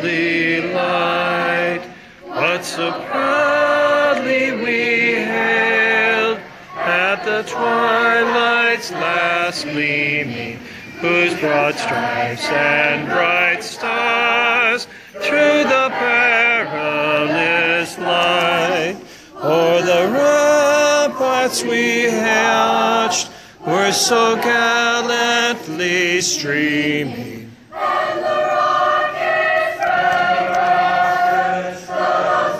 early light, what so proudly we hailed at the twilight's last gleaming, whose broad stripes and bright stars through the perilous light o'er the ramparts we hatched were so gallantly streaming. And the rockets, red rockets, rose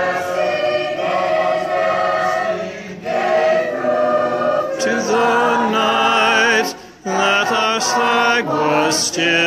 bursting gave proof To the night that our flag was still